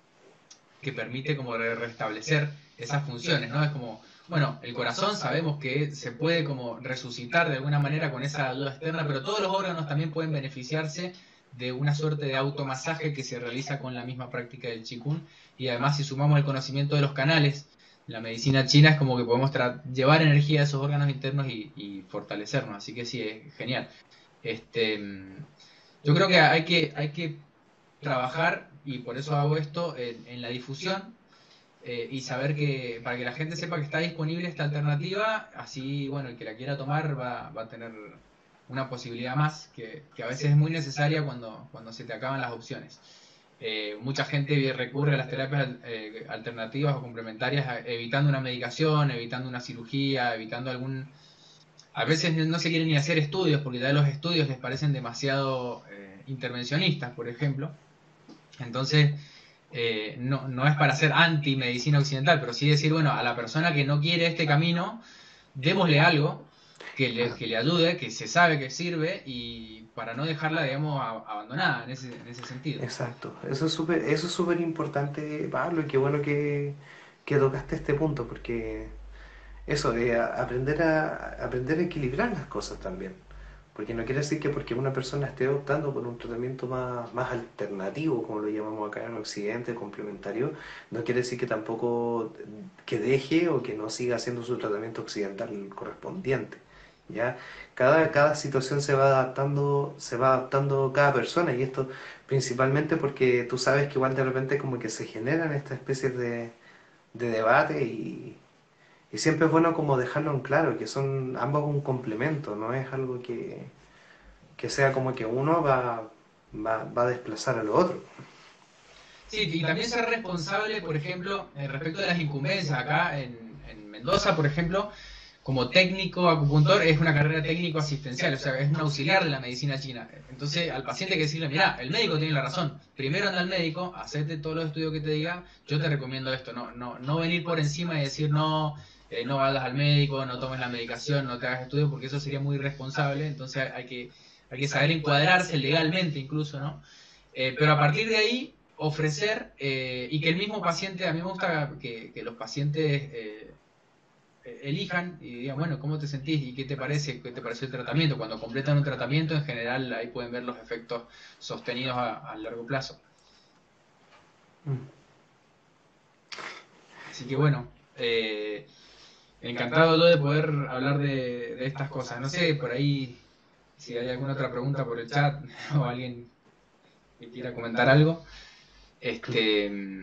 que permite como re- restablecer esas funciones, ¿no? Es como, bueno, el corazón sabemos que se puede como resucitar de alguna manera con esa ayuda externa, pero todos los órganos también pueden beneficiarse de una suerte de automasaje que se realiza con la misma práctica del Qigong, y además si sumamos el conocimiento de los canales, la medicina china es como que podemos tra- llevar energía a esos órganos internos y, y fortalecernos, así que sí, es genial. Este, mm, yo creo que hay que, hay que trabajar, y por eso hago esto, en, en la difusión, eh, y saber que, para que la gente sepa que está disponible esta alternativa, así, bueno, el que la quiera tomar va, va a tener una posibilidad más, que, que a veces es muy necesaria cuando, cuando se te acaban las opciones. Eh, mucha gente recurre a las terapias eh, alternativas o complementarias a- evitando una medicación, evitando una cirugía, evitando algún... A veces no no se quieren ni hacer estudios porque ya los estudios les parecen demasiado eh, intervencionistas, por ejemplo. Entonces, eh, no, no es para ser anti-medicina occidental, pero sí decir, bueno, a la persona que no quiere este camino, démosle algo que le, Claro. que le ayude, que se sabe que sirve, y para no dejarla, digamos, a- abandonada en ese, en ese sentido. Exacto, eso es súper, eso es súper importante, Pablo, y qué bueno que, que tocaste este punto, porque eso, eh, a- aprender a, aprender a equilibrar las cosas también. Porque no quiere decir que porque una persona esté optando por un tratamiento más, más alternativo, como lo llamamos acá en Occidente, complementario, no quiere decir que tampoco que deje o que no siga haciendo su tratamiento occidental correspondiente. ¿Ya? Cada, cada situación se va adaptando, se va adaptando cada persona, y esto principalmente porque tú sabes que igual de repente como que se generan estas especies de, de debate, y, y siempre es bueno como dejarlo en claro, que son ambos un complemento, no es algo que, que sea como que uno va, va, va a desplazar al otro. Sí, y también ser responsable, por ejemplo, eh, respecto de las incumbencias. Acá en, en Mendoza, por ejemplo, como técnico acupuntor es una carrera técnico-asistencial, o sea, es un auxiliar de la medicina china. Entonces, al paciente hay que decirle, mira, el médico tiene la razón. Primero anda al médico, hacete todos los estudios que te diga, yo te recomiendo esto. No, no, no venir por encima y decir, no, eh, no vayas al médico, no tomes la medicación, no te hagas estudios, porque eso sería muy irresponsable. Entonces, hay que, hay que saber encuadrarse legalmente incluso, ¿no? Eh, pero a partir de ahí, ofrecer, eh, y que el mismo paciente, a mí me gusta que, que los pacientes eh, elijan y digan, bueno, ¿cómo te sentís y qué te parece, qué te pareció el tratamiento? Cuando completan un tratamiento, en general ahí pueden ver los efectos sostenidos a, a largo plazo. Mm. Así que bueno. Eh, encantado yo de poder hablar de, de estas cosas. No sé, por ahí, si hay alguna otra pregunta por el chat o alguien que quiera comentar algo. Este,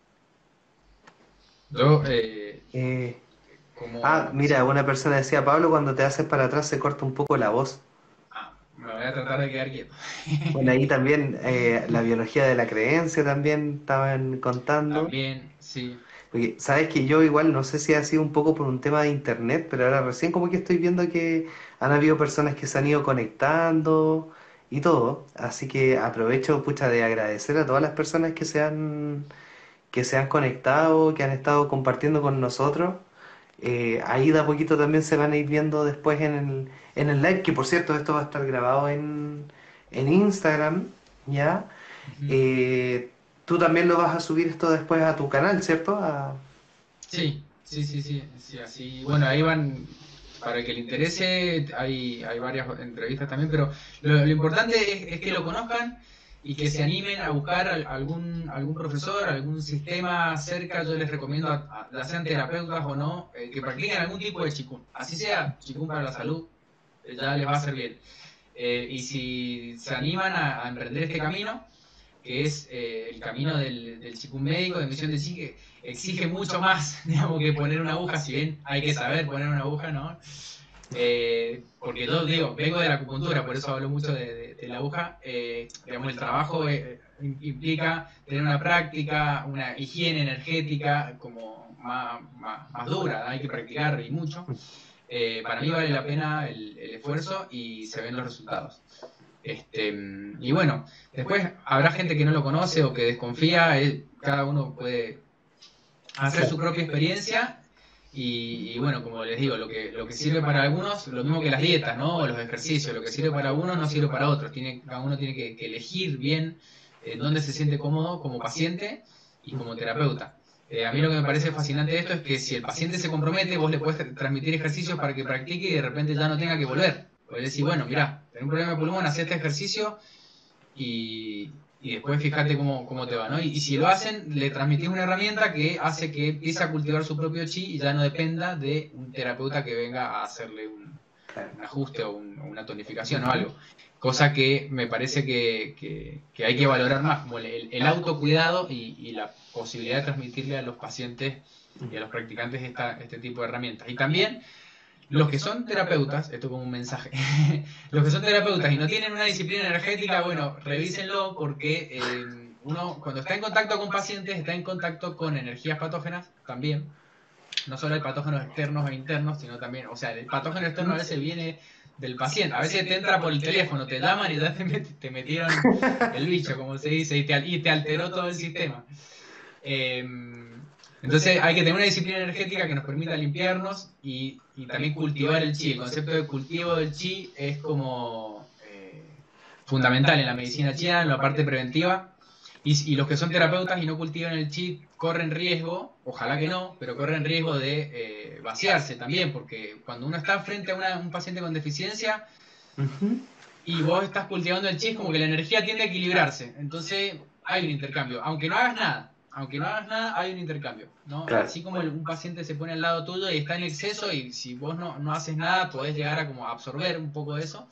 yo, eh, Eh, ah, como, mira, sí, una persona decía, Pablo, cuando te haces para atrás se corta un poco la voz. ah, me voy a tratar de quedar quieto. Bueno, ahí también eh, la biología de la creencia también estaban contando. También, sí. Porque sabes que yo igual no sé si ha sido un poco por un tema de internet, pero ahora recién como que estoy viendo que han habido personas que se han ido conectando y todo. Así que aprovecho, pucha, de agradecer a todas las personas que se han, que se han conectado, que han estado compartiendo con nosotros. Eh, ahí de a poquito también se van a ir viendo después en el, en el live, que por cierto esto va a estar grabado en, en Instagram, ¿ya? Ujú. Eh, Tú también lo vas a subir esto después a tu canal, ¿cierto? A- Sí, sí, sí, sí, sí, así. Bueno, ahí van, para el que le interese, hay, hay varias entrevistas también, pero lo, lo importante es, es que lo conozcan y que se animen a buscar al- algún, algún profesor, algún sistema cerca. Yo les recomiendo, a, a- ya sean terapeutas o no, eh, que practiquen algún tipo de chikun. Así sea chikun para la salud, eh, ya les va a hacer bien. Eh, y si se animan a, a emprender este camino, que es eh, el camino del, del chikun médico, de misión de chi, que exige mucho más, digamos, que poner una aguja, si bien hay que saber poner una aguja, ¿no? Eh, porque yo digo, vengo de la acupuntura, por eso hablo mucho de, de- de la aguja. Eh, digamos, el trabajo eh, implica tener una práctica, una higiene energética como más, más, más dura, hay que practicar y mucho. Eh, para mí vale la pena el, el esfuerzo y se ven los resultados. Este, y bueno, después habrá gente que no lo conoce o que desconfía, eh, cada uno puede hacer su propia experiencia y, y bueno, como les digo, lo que, lo que sirve para algunos, lo mismo que las dietas, ¿no? O los ejercicios, lo que sirve para unos no sirve para otros. Tiene, cada uno tiene que, que elegir bien eh, dónde se siente cómodo como paciente y como terapeuta. Eh, a mí lo que me parece fascinante de esto es que si el paciente se compromete, vos le puedes transmitir ejercicios para que practique y de repente ya no tenga que volver. Podés decir, bueno, mirá, tenés un problema de pulmón, haz este ejercicio y, y después fíjate cómo, cómo te va, ¿no? Y, y si lo hacen, le transmitís una herramienta que hace que empiece a cultivar su propio chi y ya no dependa de un terapeuta que venga a hacerle un, un ajuste o, un, o, una tonificación o algo. Cosa que me parece que, que, que hay que valorar más, como el, el autocuidado y, y la posibilidad de transmitirle a los pacientes y a los practicantes esta, este tipo de herramientas. Y también los que son terapeutas, esto como un mensaje, los que son terapeutas y no tienen una disciplina energética, bueno, revísenlo porque eh, uno cuando está en contacto con pacientes está en contacto con energías patógenas también. No solo hay patógenos externos e internos, sino también, o sea, el patógeno externo a veces viene del paciente, a veces te entra por el teléfono, te llaman y ya te, met te metieron el bicho, como se dice, y te, y te alteró todo el sistema. Eh, entonces hay que tener una disciplina energética que nos permita limpiarnos y, y también cultivar el chi. El concepto de cultivo del chi es como eh, fundamental en la medicina china, en la parte preventiva. Y, y los que son terapeutas y no cultivan el chi corren riesgo, ojalá que no, pero corren riesgo de eh, vaciarse también, porque cuando uno está frente a una, un paciente con deficiencia Ujú. y vos estás cultivando el chi, es como que la energía tiende a equilibrarse. Entonces hay un intercambio, aunque no hagas nada. Aunque no hagas nada, hay un intercambio, ¿no? Claro. Así como el- un paciente se pone al lado tuyo y está en exceso y si vos no, no haces nada, podés llegar a como absorber un poco de eso.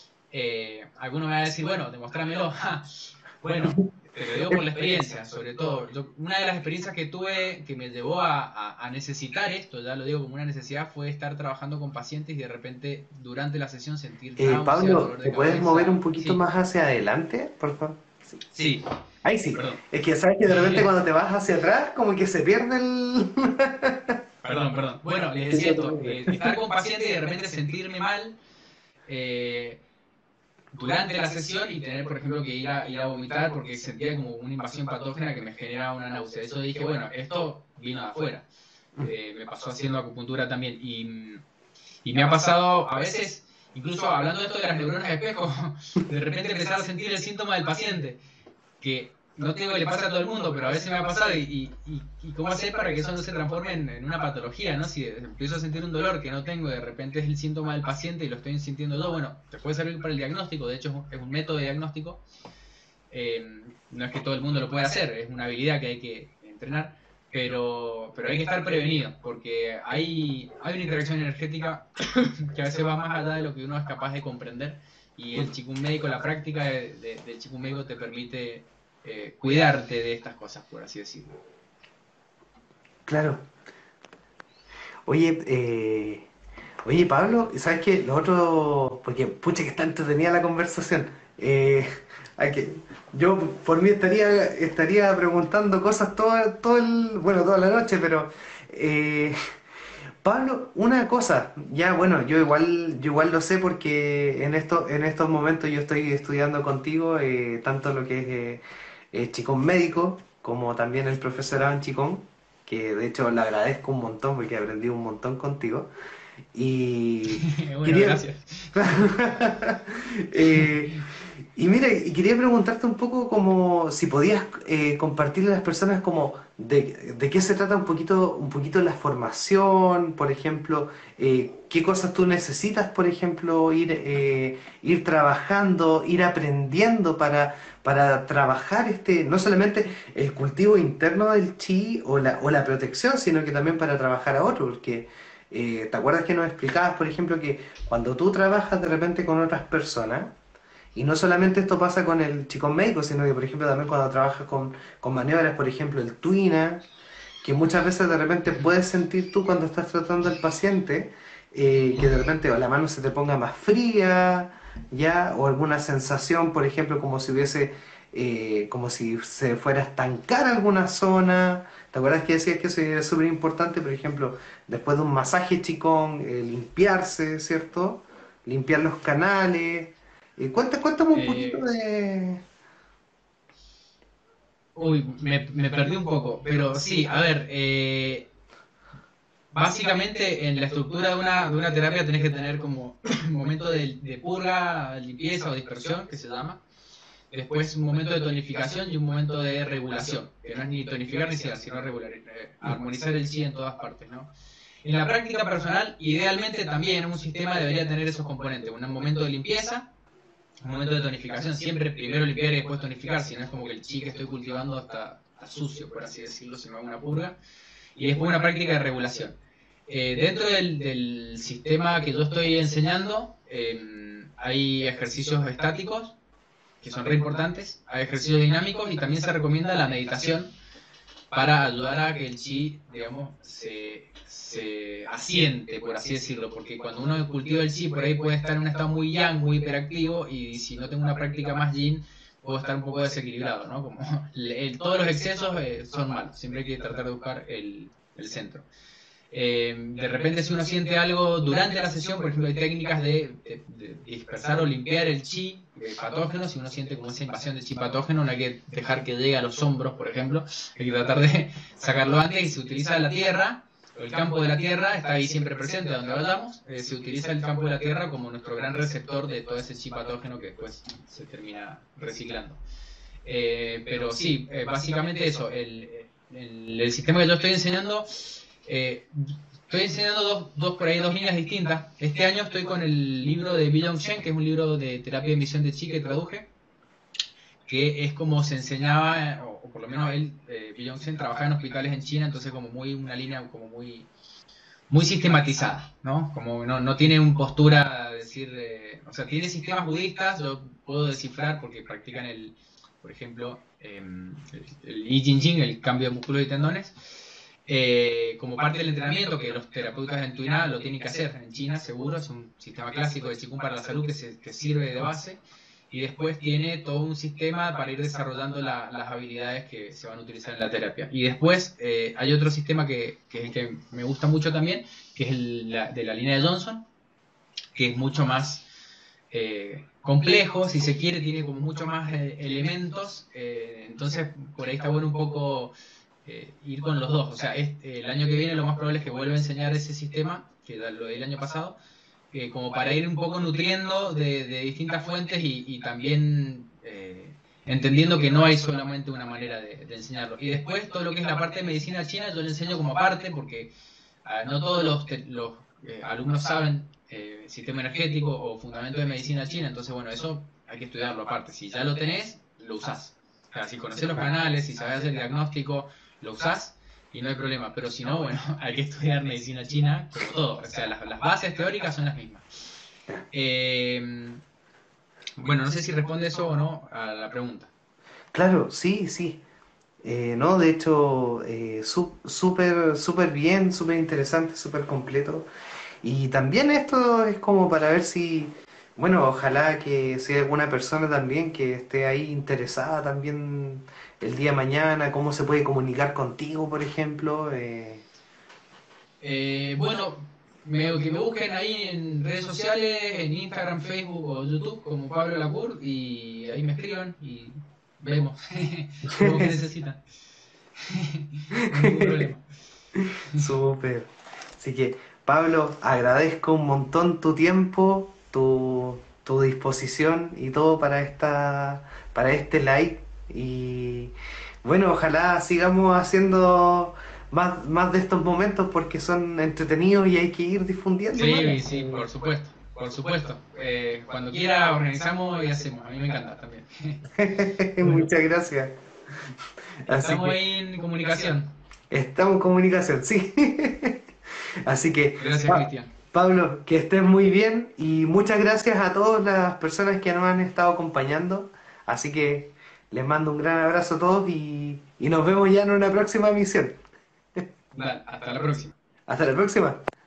Eh, alguno me va a decir, bueno, demostrámelo. Bueno, te lo digo por la experiencia, sobre todo. Yo, una de las experiencias que tuve que me llevó a, a- a necesitar esto, ya lo digo como una necesidad, fue estar trabajando con pacientes y de repente durante la sesión sentir Eh, náuseas, Pablo, dolor ¿te de puedes mover un cabeza. poquito Sí, más hacia adelante, por favor? Sí. sí, Ahí sí. perdón. Es que sabes que de repente cuando te vas hacia atrás, como que se pierde el... Perdón, perdón. Bueno, les decía esto, eh, estar con pacientes y de repente sentirme mal eh, durante la sesión y tener, por ejemplo, que ir a, ir a vomitar porque sentía como una invasión patógena que me generaba una náusea. Eso dije, bueno, esto vino de afuera. Eh, me pasó haciendo acupuntura también. Y, y me ha pasado a veces, incluso hablando de esto de las neuronas de espejo, de repente empezar a sentir el síntoma del paciente, que no te digo que le pasa a todo el mundo, pero a veces me ha pasado y, y, y, y cómo hacer para que eso no se transforme en, en, una patología, ¿no? Si empiezo a sentir un dolor que no tengo, de repente es el síntoma del paciente y lo estoy sintiendo yo, bueno, te puede servir para el diagnóstico, de hecho es un, es un método de diagnóstico, eh, no es que todo el mundo lo pueda hacer, es una habilidad que hay que entrenar, pero, pero hay que estar prevenido, porque hay, hay una interacción energética que a veces va más allá de lo que uno es capaz de comprender, y el Qigong médico, la práctica de, de, del Qigong médico te permite eh, cuidarte de estas cosas, por así decirlo. Claro. Oye, eh, oye Pablo, ¿sabes qué? Lo otro, porque pucha que está entretenida la conversación. Eh, hay que, yo por mí estaría, estaría preguntando cosas todo, todo el, bueno, toda la noche, pero eh, Pablo, una cosa, ya bueno, yo igual, yo igual lo sé porque en esto, en estos momentos yo estoy estudiando contigo eh, tanto lo que es eh, eh, Qigong médico como también el profesorado en Qigong, que de hecho le agradezco un montón porque aprendí un montón contigo. Y Bueno, quería, gracias. eh, y mira, y quería preguntarte un poco como si podías eh, compartirle a las personas como de, de qué se trata un poquito, un poquito la formación, por ejemplo, eh, qué cosas tú necesitas, por ejemplo, ir, eh, ir trabajando, ir aprendiendo para, para trabajar este, no solamente el cultivo interno del chi o la, o la protección, sino que también para trabajar a otro, porque eh, ¿te acuerdas que nos explicabas, por ejemplo, que cuando tú trabajas de repente con otras personas, y no solamente esto pasa con el Qigong médico, sino que, por ejemplo, también cuando trabajas con, con maniobras, por ejemplo, el Tuina, que muchas veces de repente puedes sentir tú cuando estás tratando al paciente, eh, que de repente o la mano se te ponga más fría, ya, o alguna sensación, por ejemplo, como si hubiese, eh, como si se fuera a estancar alguna zona. ¿Te acuerdas que decías que eso es súper importante, por ejemplo, después de un masaje Qigong, eh, limpiarse, ¿cierto? Limpiar los canales. Eh, cuenta- cuéntame un poquito Eh, de... uy, me, me perdí un poco, pero sí, a ver, eh, básicamente en la estructura de una, de una terapia tenés que tener como un momento de, de purga, limpieza o dispersión, que se llama. Después un momento de tonificación y un momento de regulación, que no es ni tonificar ni sedar, sino regular, eh, armonizar el chi en todas partes, ¿no? En la práctica personal, idealmente también un sistema debería tener esos componentes, un momento de limpieza, un momento de tonificación, siempre primero limpiar y después tonificar, si no es como que el chi que estoy cultivando está, está sucio, por así decirlo, si no hago una purga, y después una práctica de regulación. Eh, dentro del, del, sistema que yo estoy enseñando, eh, hay ejercicios estáticos, que son re importantes, hay ejercicios dinámicos y también se recomienda la meditación para ayudar a que el chi, digamos, se, se asiente, por así decirlo, porque cuando uno cultiva el chi, por ahí puede estar en un estado muy yang, muy hiperactivo, y si no tengo una práctica más yin, puedo estar un poco desequilibrado, ¿no? Como el, todos los excesos eh, son malos, siempre hay que tratar de buscar el, el centro. Eh, de repente si uno siente algo durante la sesión, por ejemplo, hay técnicas de, de, de dispersar o limpiar el chi de patógenos, si uno siente como esa invasión de chi patógeno, no hay que dejar que llegue a los hombros, por ejemplo, hay que tratar de sacarlo antes y se utiliza la tierra, el campo de la tierra está ahí siempre presente donde vayamos, eh, se utiliza el campo de la tierra como nuestro gran receptor de todo ese chi patógeno que después se termina reciclando. Eh, pero sí, eh, básicamente eso, el, el, el sistema que yo estoy enseñando... Eh, estoy enseñando dos, dos, por ahí, dos líneas distintas. Este año estoy con el libro de Billong Shen, que es un libro de terapia de emisión de chi que traduje, que es como se enseñaba, o, o por lo menos él, eh, Billong Shen, trabajaba en hospitales en China, entonces como muy una línea como muy muy sistematizada, ¿no? Como no, no tiene una postura de decir, eh, o sea, tiene sistemas budistas, yo puedo descifrar porque practican el, por ejemplo, eh, el, el I Ching Ching, el cambio de músculos y tendones, eh, como parte del entrenamiento que los terapeutas en Tuina lo tienen que hacer en China, seguro, es un sistema clásico de Qigong para la salud que, se, que sirve de base, y después tiene todo un sistema para ir desarrollando la, las habilidades que se van a utilizar en la terapia. Y después eh, hay otro sistema que, que es el que me gusta mucho también, que es el la, de la línea de Johnson, que es mucho más eh, complejo, si se quiere, tiene como mucho más eh, elementos, eh, entonces por ahí está bueno un poco eh, ir con los dos. O sea, este, el año que viene lo más probable es que vuelva a enseñar ese sistema, que lo del año pasado, eh, como para ir un poco nutriendo de, de distintas fuentes y, y también eh, entendiendo que no hay solamente una manera de, de enseñarlo. Y después todo lo que es la parte de medicina china yo lo enseño como aparte porque uh, no todos los, te, los eh, alumnos saben eh, sistema energético o fundamento de medicina china, entonces bueno, eso hay que estudiarlo aparte. Si ya lo tenés, lo usás. O sea, si conocés los canales, si sabés hacer el diagnóstico, lo usás. y no hay problema. Pero si no, bueno, hay que estudiar medicina china como todo. O sea, las, las bases teóricas son las mismas. Eh, bueno, no sé si responde eso o no a la pregunta. Claro, sí, sí. Eh, no, de hecho, eh, su- súper, súper bien, súper interesante, súper completo. Y también esto es como para ver si, bueno, ojalá que si hay alguna persona también que esté ahí interesada también el día de mañana, cómo se puede comunicar contigo, por ejemplo. eh, Eh, bueno, me- que me busquen ahí en redes sociales, en Instagram, Facebook o YouTube como Pablo Lacour y ahí me escriban y vemos, vemos qué necesitan. No hay ningún problema. Súper. Así que, Pablo, agradezco un montón tu tiempo, tu, tu disposición y todo para esta, para este live. Y bueno, ojalá sigamos haciendo más, más de estos momentos porque son entretenidos y hay que ir difundiendo más. Sí, sí, por supuesto, por supuesto. Eh, cuando quiera organizamos y hacemos. A mí me encanta también. Bueno, Muchas gracias. Así estamos que ahí en comunicación. estamos en comunicación, sí. Así que, Gracias, Pa- Cristian. Pablo, que estés muy bien y muchas gracias a todas las personas que nos han estado acompañando. Así que les mando un gran abrazo a todos y, y nos vemos ya en una próxima misión. Dale, hasta la próxima. Hasta la próxima.